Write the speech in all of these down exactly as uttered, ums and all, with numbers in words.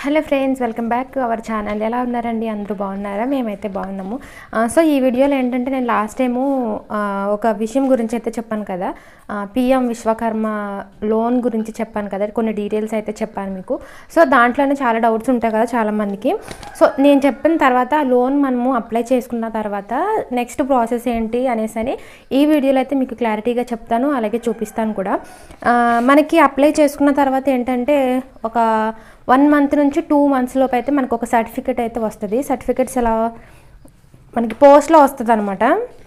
Hello friends, welcome back to our channel. ఎలా ఉన్నారండి? అందరూ బాగున్నారా? మేమైతే బాగున్నాము. సో ఈ వీడియోలో ఏంటంటే నేను లాస్ట్ టైము ఒక విషయం గురించి అయితే చెప్పాను కదా, పిఎం విశ్వకర్మ లోన్ గురించి చెప్పాను కదా, కొన్ని డీటెయిల్స్ అయితే చెప్పాను మీకు. సో దాంట్లోనే చాలా డౌట్స్ ఉంటాయి కదా చాలామందికి. సో నేను చెప్పిన తర్వాత లోన్ మనము అప్లై చేసుకున్న తర్వాత నెక్స్ట్ ప్రాసెస్ ఏంటి అనేసి అని ఈ వీడియోలో అయితే మీకు క్లారిటీగా చెప్తాను, అలాగే చూపిస్తాను కూడా. మనకి అప్లై చేసుకున్న తర్వాత ఏంటంటే ఒక వన్ మంత్ నుంచి టూ మంత్స్ లోపు అయితే మనకు ఒక సర్టిఫికేట్ అయితే వస్తుంది. సర్టిఫికేట్స్ ఎలా మనకి పోస్ట్లో వస్తుంది అనమాట.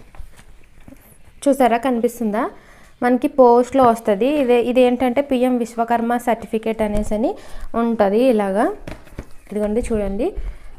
చూసారా, కనిపిస్తుందా? మనకి పోస్ట్లో వస్తుంది. ఇదే ఇది ఏంటంటే పిఎం విశ్వకర్మ సర్టిఫికేట్ అనేసి అని ఉంటుంది. ఇలాగా ఇదిగోండి చూడండి,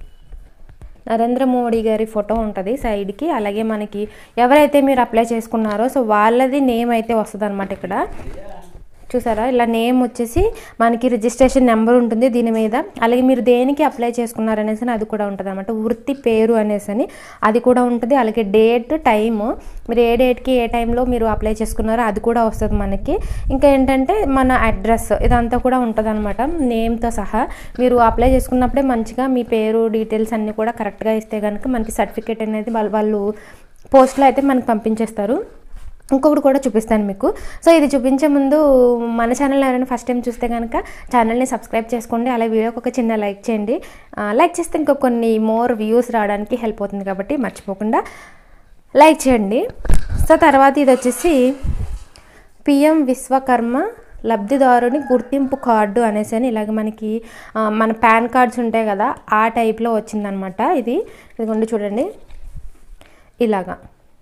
నరేంద్ర మోడీ గారి ఫోటో ఉంటుంది సైడ్కి. అలాగే మనకి ఎవరైతే మీరు అప్లై చేసుకున్నారో సో వాళ్ళది నేమ్ అయితే వస్తుంది అనమాట. ఇక్కడ చూసారా, ఇలా నేమ్ వచ్చేసి మనకి రిజిస్ట్రేషన్ నెంబర్ ఉంటుంది దీని మీద. అలాగే మీరు దేనికి అప్లై చేసుకున్నారనేసి అది కూడా ఉంటుంది అనమాట. వృత్తి పేరు అనేసి అని అది కూడా ఉంటుంది. అలాగే డేట్, టైము, మీరు ఏ డేట్కి ఏ టైంలో మీరు అప్లై చేసుకున్నారో అది కూడా వస్తుంది మనకి. ఇంకా ఏంటంటే మన అడ్రస్ ఇదంతా కూడా ఉంటుంది అనమాట, నేమ్తో సహా. మీరు అప్లై చేసుకున్నప్పుడే మంచిగా మీ పేరు డీటెయిల్స్ అన్నీ కూడా కరెక్ట్గా ఇస్తే కనుక మనకి సర్టిఫికేట్ అనేది వాళ్ళు వాళ్ళు పోస్ట్లో అయితే మనకు పంపించేస్తారు. ఇంకొకటి కూడా చూపిస్తాను మీకు. సో ఇది చూపించే ముందు మన ఛానల్ ఎవరైనా ఫస్ట్ టైం చూస్తే కనుక ఛానల్ని సబ్స్క్రైబ్ చేసుకోండి. అలా వీడియోకి ఒక చిన్న లైక్ చేయండి. లైక్ చేస్తే ఇంకా కొన్ని మోర్ వ్యూస్ రావడానికి హెల్ప్ అవుతుంది కాబట్టి మర్చిపోకుండా లైక్ చేయండి. సో తర్వాత ఇది వచ్చేసి పిఎం విశ్వకర్మ లబ్ధిదారుని గుర్తింపు కార్డు అనేసి అని ఇలాగ మనకి మన పాన్ కార్డ్స్ ఉంటాయి కదా ఆ టైప్లో వచ్చిందనమాట. ఇది ఇదిగోండి చూడండి, ఇలాగా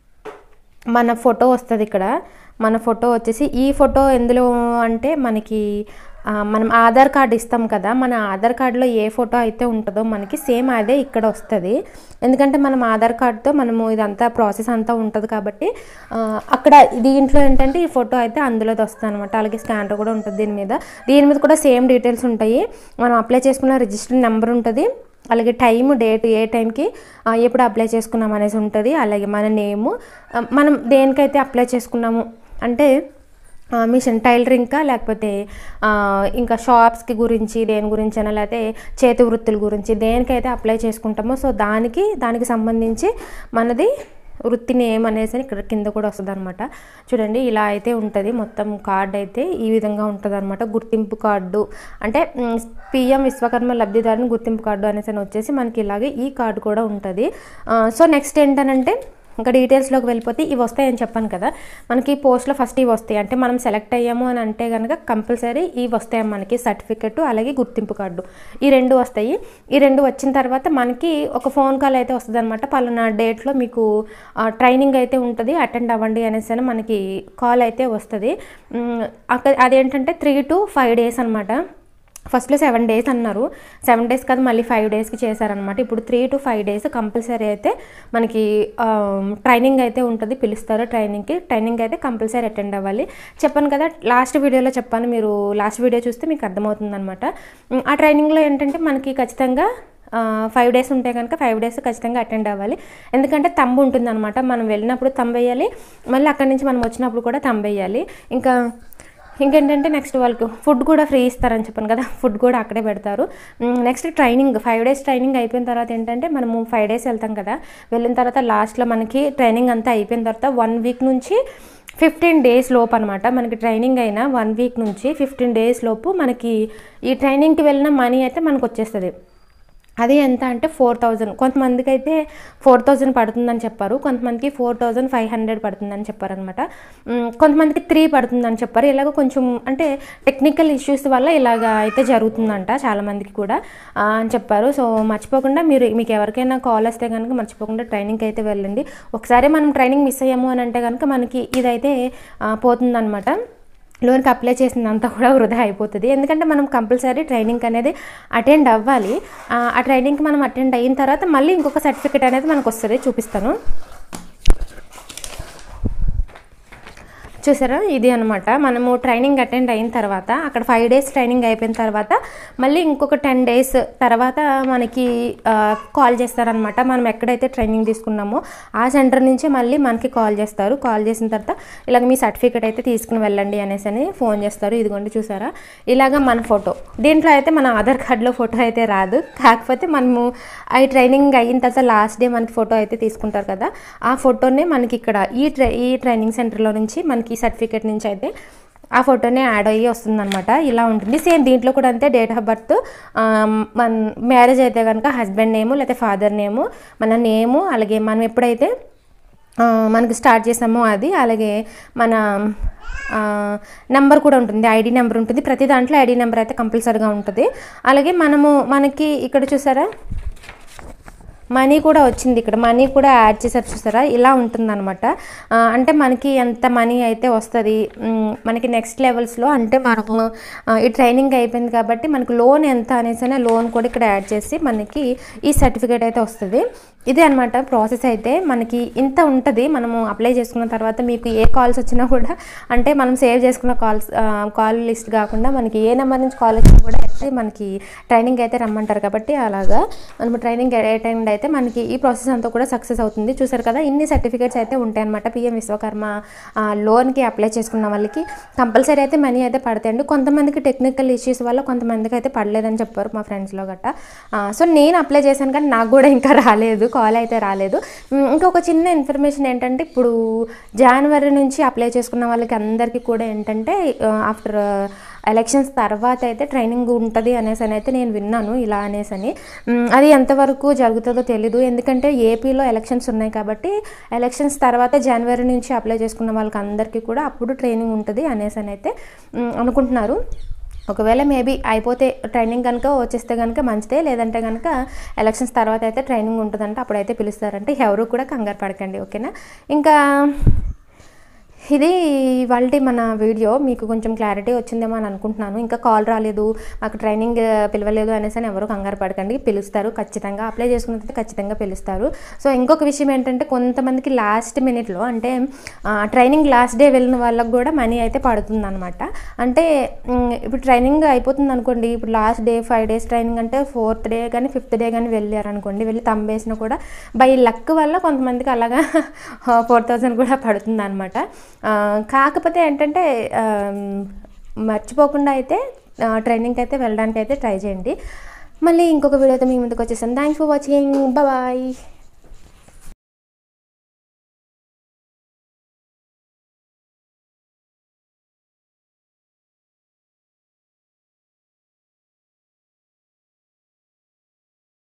మన ఫోటో వస్తుంది ఇక్కడ. మన ఫోటో వచ్చేసి ఈ ఫోటో ఎందులో అంటే మనకి మనం ఆధార్ కార్డు ఇస్తాం కదా, మన ఆధార్ కార్డులో ఏ ఫోటో అయితే ఉంటుందో మనకి సేమ్ అదే ఇక్కడ వస్తుంది. ఎందుకంటే మనం ఆధార్ కార్డుతో మనము ఇదంతా ప్రాసెస్ అంతా ఉంటుంది కాబట్టి అక్కడ దీంట్లో ఏంటంటే ఈ ఫోటో అయితే అందులోది వస్తుంది అనమాట. అలాగే స్కానర్ కూడా ఉంటుంది దీని మీద. దీని మీద కూడా సేమ్ డీటెయిల్స్ ఉంటాయి. మనం అప్లై చేసుకున్న రిజిస్టర్ నెంబర్ ఉంటుంది, అలాగే టైము, డేట్, ఏ టైంకి ఎప్పుడు అప్లై చేసుకున్నాం అనేసి ఉంటుంది. అలాగే మన నేము, మనం దేనికైతే అప్లై చేసుకున్నాము అంటే మిషన్ టైలరింగ్కా లేకపోతే ఇంకా షాప్స్కి గురించి దేని గురించి అయినా లేకపోతే చేతి వృత్తుల గురించి దేనికైతే అప్లై చేసుకుంటామో సో దానికి దానికి సంబంధించి మనది వృత్తి నేమ్ అనేసి ఇక్కడ కింద కూడా వస్తుంది అనమాట. చూడండి, ఇలా అయితే ఉంటుంది మొత్తం కార్డు అయితే ఈ విధంగా ఉంటుంది అనమాట. గుర్తింపు కార్డు అంటే పిఎం విశ్వకర్మ లబ్ధిదారుని గుర్తింపు కార్డు అనేసి వచ్చేసి మనకి ఇలాగే ఈ కార్డు కూడా ఉంటుంది. సో నెక్స్ట్ ఏంటనంటే ఇంకా డీటెయిల్స్లోకి వెళ్ళిపోతే ఇవి వస్తాయని చెప్పాను కదా, మనకి పోస్ట్లో ఫస్ట్ ఇవి వస్తాయి. అంటే మనం సెలెక్ట్ అయ్యాము అని అంటే కనుక కంపల్సరీ ఇవి వస్తాయి మనకి, సర్టిఫికెట్ అలాగే గుర్తింపు కార్డు, ఈ రెండు వస్తాయి. ఈ రెండు వచ్చిన తర్వాత మనకి ఒక ఫోన్ కాల్ అయితే వస్తుంది అనమాట. పలానా డేట్లో మీకు ట్రైనింగ్ అయితే ఉంటుంది, అటెండ్ అవ్వండి అనేసి మనకి కాల్ అయితే వస్తుంది. అక్కడ అదేంటంటే త్రీ టు ఫైవ్ డేస్ అనమాట. ఫస్ట్లో సెవెన్ డేస్ అన్నారు, సెవెన్ డేస్ కాదు మళ్ళీ ఫైవ్ డేస్కి చేశారనమాట. ఇప్పుడు three to five days compulsory అయితే మనకి ట్రైనింగ్ అయితే ఉంటుంది, పిలుస్తారు ట్రైనింగ్కి. ట్రైనింగ్ అయితే కంపల్సరీ అటెండ్ అవ్వాలి. చెప్పాను కదా, లాస్ట్ వీడియోలో చెప్పాను, మీరు లాస్ట్ వీడియో చూస్తే మీకు అర్థమవుతుంది అనమాట. ఆ ట్రైనింగ్లో ఏంటంటే మనకి ఖచ్చితంగా ఫైవ్ డేస్ ఉంటే కనుక ఫైవ్ డేస్ ఖచ్చితంగా అటెండ్ అవ్వాలి. ఎందుకంటే తంబు ఉంటుంది అనమాట, మనం వెళ్ళినప్పుడు తంబు వేయాలి, మళ్ళీ అక్కడి నుంచి మనం వచ్చినప్పుడు కూడా తంబు వేయాలి. ఇంకా ఇంకేంటంటే నెక్స్ట్ వాళ్ళకి ఫుడ్ కూడా ఫ్రీ ఇస్తారని చెప్పాను కదా, ఫుడ్ కూడా అక్కడే పెడతారు. Next training, five days training అయిపోయిన తర్వాత ఏంటంటే మనము ఫైవ్ డేస్ వెళ్తాం కదా, వెళ్ళిన తర్వాత లాస్ట్లో మనకి ట్రైనింగ్ అంతా అయిపోయిన తర్వాత వన్ వీక్ నుంచి ఫిఫ్టీన్ డేస్ లోపు అనమాట. మనకి ట్రైనింగ్ అయినా వన్ వీక్ నుంచి ఫిఫ్టీన్ డేస్ లోపు మనకి ఈ ట్రైనింగ్కి వెళ్ళిన మనీ అయితే మనకు వచ్చేస్తుంది. అది ఎంత అంటే ఫోర్ థౌజండ్ కొంతమందికి అయితే ఫోర్ థౌజండ్ పడుతుందని చెప్పారు, కొంతమందికి ఫోర్ థౌజండ్ ఫైవ్ హండ్రెడ్ పడుతుందని చెప్పారనమాట. కొంతమందికి త్రీ పడుతుందని చెప్పారు. ఇలాగ కొంచెం అంటే టెక్నికల్ ఇష్యూస్ వల్ల ఇలాగ అయితే జరుగుతుందంట చాలామందికి కూడా అని చెప్పారు. సో మర్చిపోకుండా మీరు మీకు ఎవరికైనా కాల్ వస్తే కనుక మర్చిపోకుండా ట్రైనింగ్కి అయితే వెళ్ళండి. ఒకసారి మనం ట్రైనింగ్ మిస్ అయ్యాము అని అంటే కనుక మనకి ఇదైతే పోతుందన్నమాట. లోన్కి అప్లై చేసిందంతా కూడా వృధా అయిపోతుంది. ఎందుకంటే మనం కంపల్సరీ ట్రైనింగ్ అనేది అటెండ్ అవ్వాలి. ఆ ట్రైనింగ్కి మనం అటెండ్ అయిన తర్వాత మళ్ళీ ఇంకొక సర్టిఫికేట్ అనేది మనకు వస్తుంది, చూపిస్తాను. చూసారా ఇది అనమాట. మనము ట్రైనింగ్ అటెండ్ అయిన తర్వాత అక్కడ ఫైవ్ డేస్ ట్రైనింగ్ అయిపోయిన తర్వాత మళ్ళీ ఇంకొక టెన్ డేస్ తర్వాత మనకి కాల్ చేస్తారనమాట. మనం ఎక్కడైతే ట్రైనింగ్ తీసుకున్నామో ఆ సెంటర్ నుంచి మళ్ళీ మనకి కాల్ చేస్తారు. కాల్ చేసిన తర్వాత ఇలాగ మీ సర్టిఫికేట్ అయితే తీసుకుని వెళ్ళండి అనేసి అని ఫోన్ చేస్తారు. ఇదిగోండి చూసారా ఇలాగ మన ఫోటో. దీంట్లో అయితే మన ఆధార్ కార్డులో ఫోటో అయితే రాదు, కాకపోతే మనము ఆ ట్రైనింగ్ అయిన తర్వాత లాస్ట్ డే మనకి ఫోటో అయితే తీసుకుంటారు కదా, ఆ ఫోటోనే మనకి ఇక్కడ ఈ ట్రై ఈ ట్రైనింగ్ సెంటర్లో నుంచి మనకి ఈ సర్టిఫికేట్ నుంచి అయితే ఆ ఫోటోనే యాడ్ అయ్యి వస్తుందన్నమాట. ఇలా ఉంటుంది. సేమ్ దీంట్లో కూడా అంతే. డేట్ ఆఫ్ బర్త్, మన మ్యారేజ్ అయితే కనుక హస్బెండ్ నేము లేకపోతే ఫాదర్ నేము, మన నేము, అలాగే మనం ఎప్పుడైతే మనకి స్టార్ట్ చేసామో అది, అలాగే మన నెంబర్ కూడా ఉంటుంది, ఐడి నెంబర్ ఉంటుంది. ప్రతి దాంట్లో ఐడి నెంబర్ అయితే కంపల్సరీగా ఉంటుంది. అలాగే మనము మనకి ఇక్కడ చూసారా మనీ కూడా వచ్చింది, ఇక్కడ మనీ కూడా యాడ్ చేశారు చూసారా, ఇలా ఉంటుందన్నమాట. అంటే మనకి ఎంత మనీ అయితే వస్తుంది మనకి నెక్స్ట్ లెవెల్స్లో, అంటే మనము ఈ ట్రైనింగ్ అయిపోయింది కాబట్టి మనకు లోన్ ఎంత అనేసి లోన్ కూడా ఇక్కడ యాడ్ చేసి మనకి ఈ సర్టిఫికేట్ అయితే వస్తుంది. ఇదే అనమాట ప్రాసెస్. అయితే మనకి ఇంత ఉంటుంది. మనము అప్లై చేసుకున్న తర్వాత మీకు ఏ కాల్స్ వచ్చినా కూడా, అంటే మనం సేవ్ చేసుకున్న కాల్స్ కాల్ లిస్ట్ కాకుండా మనకి ఏ నెంబర్ నుంచి కాల్ వచ్చినా కూడా అయితే మనకి ట్రైనింగ్ అయితే రమ్మంటారు. కాబట్టి అలాగా మనం ట్రైనింగ్ అటెండ్ అయితే మనకి ఈ ప్రాసెస్ అంతా కూడా సక్సెస్ అవుతుంది. చూసారు కదా ఇన్ని సర్టిఫికేట్స్ అయితే ఉంటాయి అనమాట. పిఎం విశ్వకర్మ లోన్కి అప్లై చేసుకున్న వాళ్ళకి కంపల్సరీ అయితే మనీ అయితే పడతాయండి. కొంతమందికి టెక్నికల్ ఇష్యూస్ వల్ల కొంతమందికి అయితే పడలేదని చెప్పారు మా ఫ్రెండ్స్లో గట్టా. సో నేను అప్లై చేశాను కానీ నాకు కూడా ఇంకా రాలేదు, కాల్ అయితే రాలేదు. ఇంకొక చిన్న ఇన్ఫర్మేషన్ ఏంటంటే, ఇప్పుడు జనవరి నుంచి అప్లై చేసుకున్న వాళ్ళకి అందరికీ కూడా ఏంటంటే ఆఫ్టర్ ఎలక్షన్స్ తర్వాత అయితే ట్రైనింగ్ ఉంటుంది అనేసి అని అయితే నేను విన్నాను. ఇలా అనేసి అని అది ఎంతవరకు జరుగుతుందో తెలీదు, ఎందుకంటే ఏపీలో ఎలక్షన్స్ ఉన్నాయి కాబట్టి ఎలక్షన్స్ తర్వాత జనవరి నుంచి అప్లై చేసుకున్న వాళ్ళకి అందరికీ కూడా అప్పుడు ట్రైనింగ్ ఉంటుంది అనేసి అని అయితే అనుకుంటున్నారు. ఒకవేళ మేబీ అయిపోతే ట్రైనింగ్ కనుక వచ్చేస్తే కనుక మంచిదే, లేదంటే కనుక ఎలక్షన్స్ తర్వాత అయితే ట్రైనింగ్ ఉంటుందంటే అప్పుడైతే పిలుస్తారంటే ఎవరు కూడా కంగారు పడకండి, ఓకేనా. ఇంకా ఇది వాళ్ళ మన వీడియో మీకు కొంచెం క్లారిటీ వచ్చిందేమో అని అనుకుంటున్నాను. ఇంకా కాల్ రాలేదు, మాకు ట్రైనింగ్ పిలవలేదు అనేసి అని ఎవరు కంగారు పడకండి, పిలుస్తారు ఖచ్చితంగా. అప్లై చేసుకున్నట్లయితే ఖచ్చితంగా పిలుస్తారు. సో ఇంకొక విషయం ఏంటంటే, కొంతమందికి లాస్ట్ మినిట్లో అంటే ట్రైనింగ్ లాస్ట్ డే వెళ్ళిన వాళ్ళకి కూడా మనీ అయితే పడుతుంది అనమాట. అంటే ఇప్పుడు ట్రైనింగ్ అయిపోతుంది అనుకోండి, ఇప్పుడు last day five days training అంటే ఫోర్త్ డే కానీ ఫిఫ్త్ డే కానీ వెళ్ళారనుకోండి, వెళ్ళి తంబేసినా కూడా బై లక్ వల్ల కొంతమందికి అలాగా ఫోర్ థౌజండ్ కూడా పడుతుంది అనమాట. కాకపోతే ఏంటంటే మర్చిపోకుండా అయితే ట్రైనింగ్కి అయితే వెళ్ళడానికి అయితే ట్రై చేయండి. మళ్ళీ ఇంకొక వీడియోతో మీ ముందుకు వచ్చేసాను. Thanks for watching, bye.